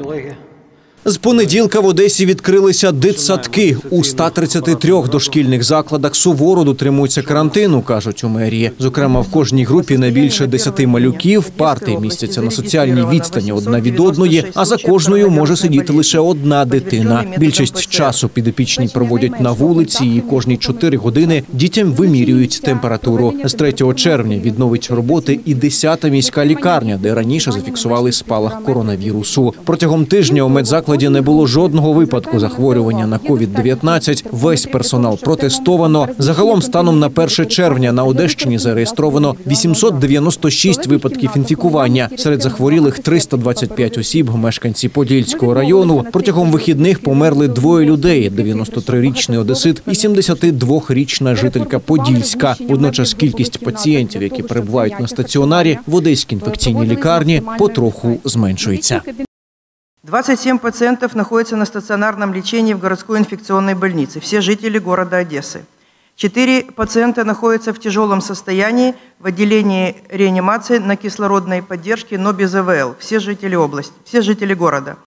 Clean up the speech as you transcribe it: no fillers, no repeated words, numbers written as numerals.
З понеділка в Одесі відкрилися дитсадки. У 133 дошкільних закладах суворо дотримуються карантину, кажуть у мерії. Зокрема, в кожній групі не більше 10 малюків, парти містяться на соціальній відстані одна від одної, а за кожною може сидіти лише одна дитина. Більшість часу підопічні проводять на вулиці і кожні 4 години дітям вимірюють температуру. З 3 червня відновить роботи і 10-та міська лікарня, де раніше зафіксували спалах коронавірусу. Протягом тижня у медзакладі не було жодного випадку захворювання на COVID-19. Весь персонал протестовано. Загалом станом на 1 червня на Одещині зареєстровано 896 випадків інфікування. Серед захворілих 325 осіб, мешканці Подільського району. Протягом вихідних померли 2 людей – 93-річний одесит і 72-річна жителька Подільська. Водночас кількість пацієнтів, які перебувають на стаціонарі в Одеській інфекційній лікарні, потроху зменшується. 27 пациентов находятся на стационарном лечении в городской инфекционной больнице, все жители города Одессы. 4 пациента находятся в тяжелом состоянии в отделении реанимации на кислородной поддержке, но без ИВЛ, все жители области, все жители города.